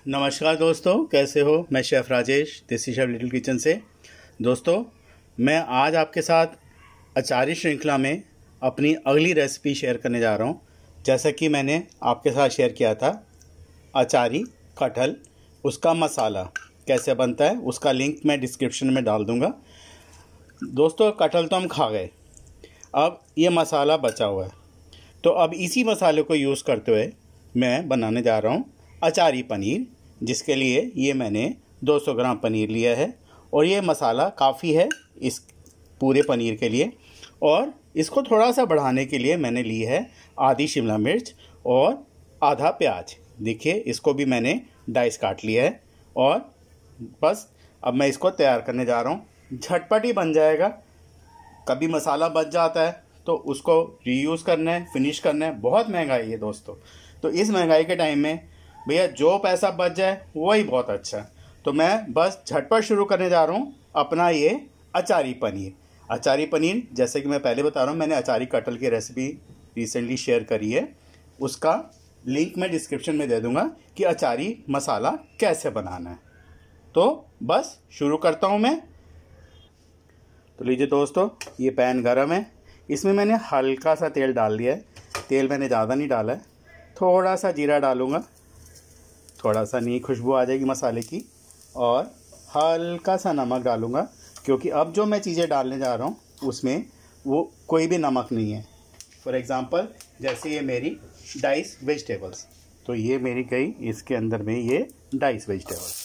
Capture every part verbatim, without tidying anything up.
नमस्कार दोस्तों, कैसे हो। मैं शेफ़ राजेश, देसी शेफ़ लिटिल किचन से। दोस्तों, मैं आज आपके साथ अचारी श्रृंखला में अपनी अगली रेसिपी शेयर करने जा रहा हूं। जैसा कि मैंने आपके साथ शेयर किया था अचारी कटहल, उसका मसाला कैसे बनता है उसका लिंक मैं डिस्क्रिप्शन में डाल दूंगा। दोस्तों, कटहल तो हम खा गए, अब ये मसाला बचा हुआ है, तो अब इसी मसाले को यूज़ करते हुए मैं बनाने जा रहा हूँ अचारी पनीर, जिसके लिए ये मैंने दो सौ ग्राम पनीर लिया है और ये मसाला काफ़ी है इस पूरे पनीर के लिए। और इसको थोड़ा सा बढ़ाने के लिए मैंने ली है आधी शिमला मिर्च और आधा प्याज। देखिए, इसको भी मैंने डाइस काट लिया है और बस अब मैं इसको तैयार करने जा रहा हूँ। झटपट ही बन जाएगा। कभी मसाला बच जाता है तो उसको रीयूज़ करना है, फिनिश करना है। बहुत महंगाई है दोस्तों, तो इस महंगाई के टाइम में भैया जो पैसा बच जाए वही बहुत अच्छा है। तो मैं बस झटपट शुरू करने जा रहा हूँ अपना ये अचारी पनीर। अचारी पनीर, जैसे कि मैं पहले बता रहा हूँ, मैंने अचारी कटहल की रेसिपी रिसेंटली शेयर करी है, उसका लिंक मैं डिस्क्रिप्शन में दे दूँगा कि अचारी मसाला कैसे बनाना है। तो बस शुरू करता हूँ मैं। तो लीजिए दोस्तों, ये पैन गरम है, इसमें मैंने हल्का सा तेल डाल दिया है। तेल मैंने ज़्यादा नहीं डाला है, थोड़ा सा जीरा डालूँगा, थोड़ा सा नई खुशबू आ जाएगी मसाले की, और हल्का सा नमक डालूँगा, क्योंकि अब जो मैं चीज़ें डालने जा रहा हूँ उसमें वो कोई भी नमक नहीं है। फॉर एग्ज़ाम्पल, जैसे ये मेरी डाइस वेजिटेबल्स, तो ये मेरी गई इसके अंदर में ये डाइस वेजिटेबल्स।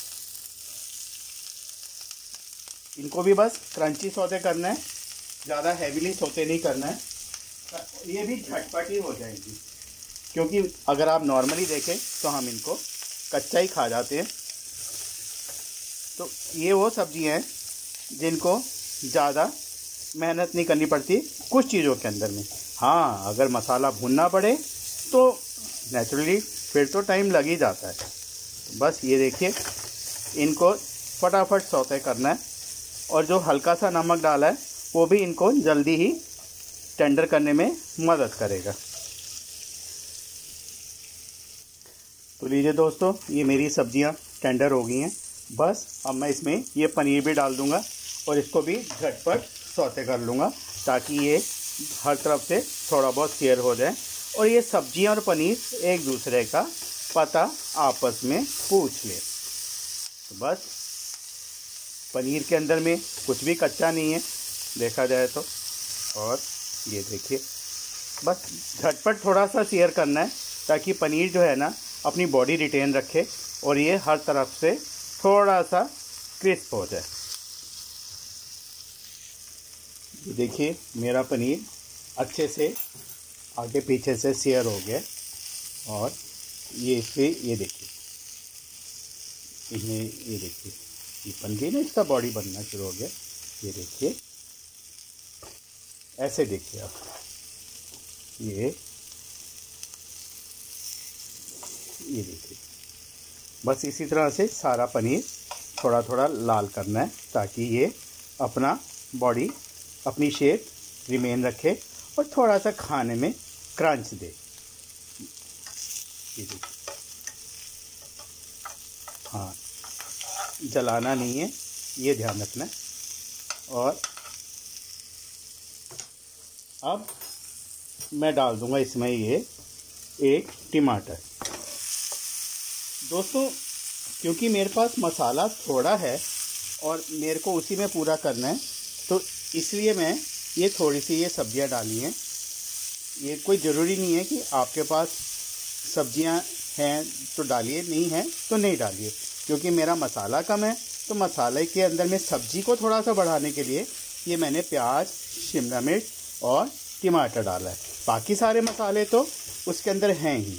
इनको भी बस क्रंची सौते करना है, ज़्यादा हैवीली सौते नहीं करना है। ये भी झटपट ही हो जाएगी, क्योंकि अगर आप नॉर्मली देखें तो हम इनको कच्चा ही खा जाते हैं। तो ये वो सब्जियां हैं जिनको ज़्यादा मेहनत नहीं करनी पड़ती कुछ चीज़ों के अंदर में। हाँ, अगर मसाला भूनना पड़े तो नेचुरली फिर तो टाइम लग ही जाता है। तो बस ये देखिए, इनको फटाफट सौते करना है, और जो हल्का सा नमक डाला है वो भी इनको जल्दी ही टेंडर करने में मदद करेगा। तो लीजिए दोस्तों, ये मेरी सब्जियां टेंडर हो गई हैं। बस अब मैं इसमें ये पनीर भी डाल दूंगा और इसको भी झटपट सौते कर लूँगा, ताकि ये हर तरफ से थोड़ा बहुत सेयर हो जाए और ये सब्जियां और पनीर एक दूसरे का पता आपस में पूछ ले। तो बस पनीर के अंदर में कुछ भी कच्चा नहीं है देखा जाए तो। और ये देखिए, बस झटपट थोड़ा सा सेयर करना है, ताकि पनीर जो है ना अपनी बॉडी रिटेन रखे और ये हर तरफ से थोड़ा सा क्रिस्प हो जाए। देखिए, मेरा पनीर अच्छे से आगे पीछे से सेयर हो गया, और ये इसके ये देखिए, इसमें ये देखिए ये बन गई ना, इसका बॉडी बनना शुरू हो गया। ये देखिए, ऐसे देखिए आप, ये ये देखिए, बस इसी तरह से सारा पनीर थोड़ा थोड़ा लाल करना है, ताकि ये अपना बॉडी अपनी शेप रिमेन रखे और थोड़ा सा खाने में क्रंच दे। ये देखिए, हाँ, जलाना नहीं है, ये ध्यान रखना है। और अब मैं डाल दूंगा इसमें ये एक टमाटर। दोस्तों, क्योंकि मेरे पास मसाला थोड़ा है और मेरे को उसी में पूरा करना है, तो इसलिए मैं ये थोड़ी सी ये सब्जियां डाली हैं। ये कोई ज़रूरी नहीं है कि आपके पास सब्जियां हैं तो डालिए, नहीं है तो नहीं डालिए, क्योंकि मेरा मसाला कम है। तो मसाले के अंदर में सब्जी को थोड़ा सा बढ़ाने के लिए ये मैंने प्याज, शिमला मिर्च और टमाटर डाला है। बाकी सारे मसाले तो उसके अंदर हैं ही।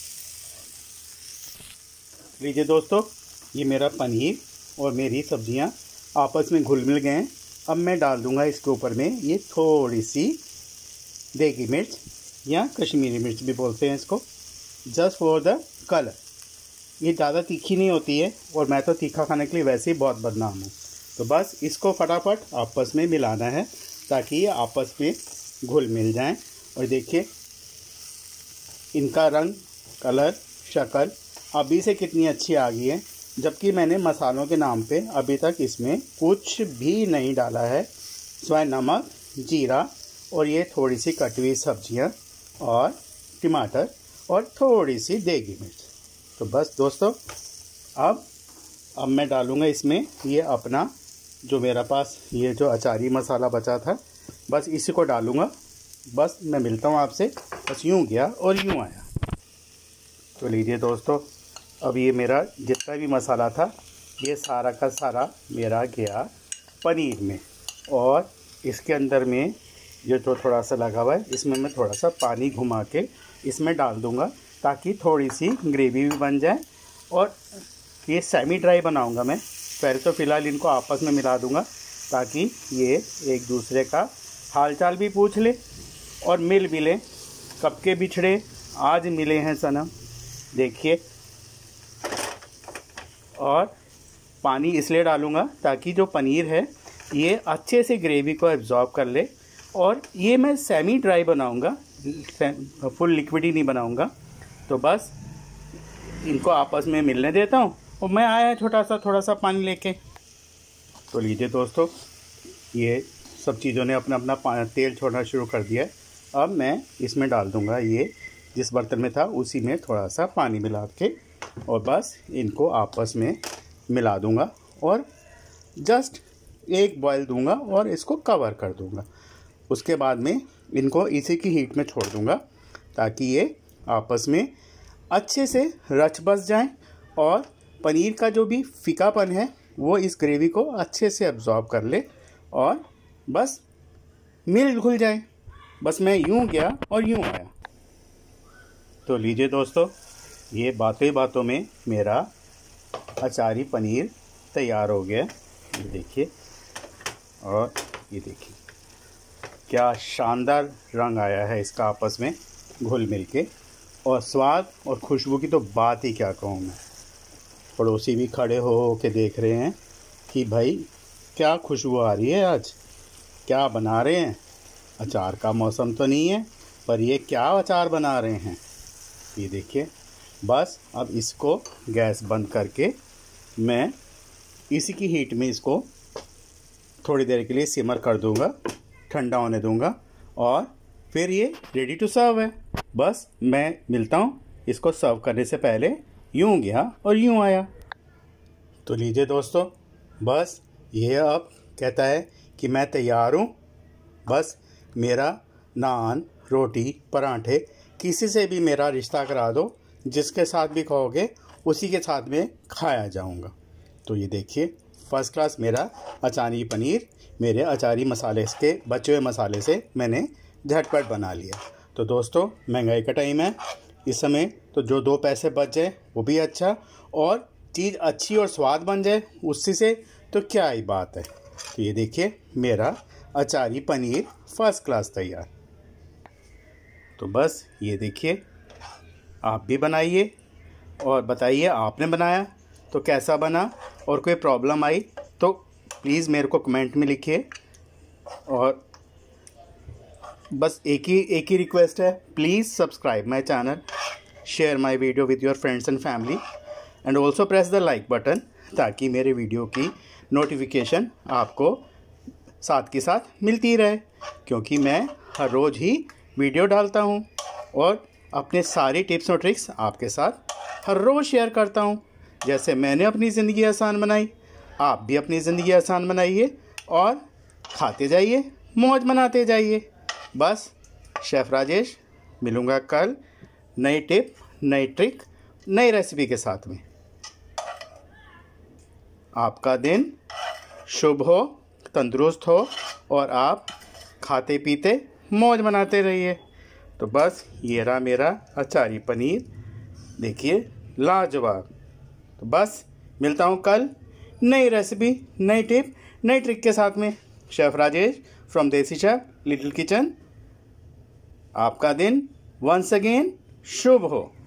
लीजिए दोस्तों, ये मेरा पनीर और मेरी सब्जियां आपस में घुल मिल गए हैं। अब मैं डाल दूंगा इसके ऊपर में ये थोड़ी सी देगी मिर्च, या कश्मीरी मिर्च भी बोलते हैं इसको, जस्ट फॉर द कलर। ये ज़्यादा तीखी नहीं होती है और मैं तो तीखा खाने के लिए वैसे ही बहुत बदनाम हूँ। तो बस इसको फटाफट आपस में मिलाना है, ताकि ये आपस में घुल मिल जाएं। और देखिए, इनका रंग, कलर, शक्ल अभी से कितनी अच्छी आ गई है, जबकि मैंने मसालों के नाम पे अभी तक इसमें कुछ भी नहीं डाला है, सिवाय नमक, जीरा और ये थोड़ी सी कटी हुई सब्जियाँ और टमाटर और थोड़ी सी देगी मिर्च। तो बस दोस्तों, अब अब मैं डालूँगा इसमें ये अपना जो मेरे पास ये जो अचारी मसाला बचा था, बस इसी को डालूँगा। बस मैं मिलता हूँ आपसे। बस यूँ गया और यूँ आया। तो लीजिए दोस्तों, अब ये मेरा जितना भी मसाला था ये सारा का सारा मेरा गया पनीर में, और इसके अंदर में ये जो थोड़ा सा लगा हुआ है इसमें मैं थोड़ा सा पानी घुमा के इसमें डाल दूँगा, ताकि थोड़ी सी ग्रेवी भी बन जाए। और ये सेमी ड्राई बनाऊँगा मैं। पहले तो फ़िलहाल इनको आपस में मिला दूँगा, ताकि ये एक दूसरे का हालचाल भी पूछ ले और मिल भी ले। कब के बिछड़े आज मिले हैं सनम, देखिए। और पानी इसलिए डालूँगा ताकि जो पनीर है ये अच्छे से ग्रेवी को एब्जॉर्ब कर ले। और ये मैं सेमी ड्राई बनाऊँगा, फुल लिक्विड ही नहीं बनाऊँगा। तो बस इनको आपस में मिलने देता हूँ, और मैं आया छोटा सा थोड़ा सा पानी लेके। तो लीजिए दोस्तों, ये सब चीज़ों ने अपना अपना तेल छोड़ना शुरू कर दिया है। अब मैं इसमें डाल दूँगा ये जिस बर्तन में था उसी में थोड़ा सा पानी मिला के, और बस इनको आपस में मिला दूँगा और जस्ट एक बॉयल दूँगा और इसको कवर कर दूँगा। उसके बाद में इनको इसी की हीट में छोड़ दूँगा, ताकि ये आपस में अच्छे से रच बस जाएं और पनीर का जो भी फीकापन है वो इस ग्रेवी को अच्छे से एब्जॉर्ब कर ले और बस मिल घुल जाए। बस मैं यूँ गया और यूँ आया। तो लीजिए दोस्तों, ये बातों बातों में मेरा अचारी पनीर तैयार हो गया। ये देखिए, और ये देखिए क्या शानदार रंग आया है इसका आपस में घुल मिल के। और स्वाद और खुशबू की तो बात ही क्या कहूँ मैं। पड़ोसी भी खड़े हो हो के देख रहे हैं कि भाई क्या खुशबू आ रही है, आज क्या बना रहे हैं। अचार का मौसम तो नहीं है, पर ये क्या अचार बना रहे हैं। ये देखिए, बस अब इसको गैस बंद करके मैं इसी की हीट में इसको थोड़ी देर के लिए सिमर कर दूंगा, ठंडा होने दूंगा, और फिर ये रेडी टू सर्व है। बस मैं मिलता हूँ इसको सर्व करने से पहले। यूँ गया और यूँ आया। तो लीजिए दोस्तों, बस ये अब कहता है कि मैं तैयार हूँ। बस मेरा नान, रोटी, पराठे किसी से भी मेरा रिश्ता करा दो, जिसके साथ भी कहोगे उसी के साथ में खाया जाऊँगा। तो ये देखिए, फर्स्ट क्लास मेरा अचारी पनीर मेरे अचारी मसाले के बचे हुए मसाले से मैंने झटपट बना लिया। तो दोस्तों, महंगाई का टाइम है इस समय, तो जो दो पैसे बच जाए वो भी अच्छा, और चीज़ अच्छी और स्वाद बन जाए उससे से तो क्या ही बात है। तो ये देखिए, मेरा अचारी पनीर फर्स्ट क्लास तैयार। तो बस ये देखिए, आप भी बनाइए और बताइए आपने बनाया तो कैसा बना, और कोई प्रॉब्लम आई तो प्लीज़ मेरे को कमेंट में लिखिए। और बस एक ही एक ही रिक्वेस्ट है, please subscribe my channel, share my video with your friends and family, and also press the like button, ताकि मेरे वीडियो की नोटिफिकेशन आपको साथ के साथ मिलती रहे। क्योंकि मैं हर रोज़ ही वीडियो डालता हूँ और अपने सारी टिप्स और ट्रिक्स आपके साथ हर रोज़ शेयर करता हूँ। जैसे मैंने अपनी ज़िंदगी आसान बनाई, आप भी अपनी ज़िंदगी आसान बनाइए और खाते जाइए, मौज मनाते जाइए। बस शेफ़ राजेश, मिलूँगा कल नई टिप, नई ट्रिक, नई रेसिपी के साथ में। आपका दिन शुभ हो, तंदुरुस्त हो, और आप खाते पीते मौज मनाते रहिए। तो बस ये रहा मेरा अचारी पनीर, देखिए लाजवाब। तो बस मिलता हूँ कल नई रेसिपी, नई टिप, नई ट्रिक के साथ में। Chef Rajesh from Desi Chef Little Kitchen. आपका दिन वंस अगेन शुभ हो।